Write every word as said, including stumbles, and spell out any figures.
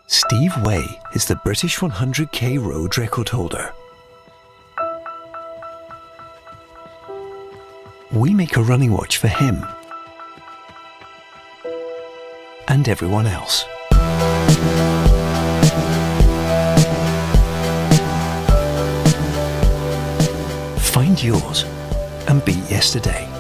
Steve Way is the British one hundred K road record holder. We make a running watch for him and everyone else. Find yours and beat yesterday.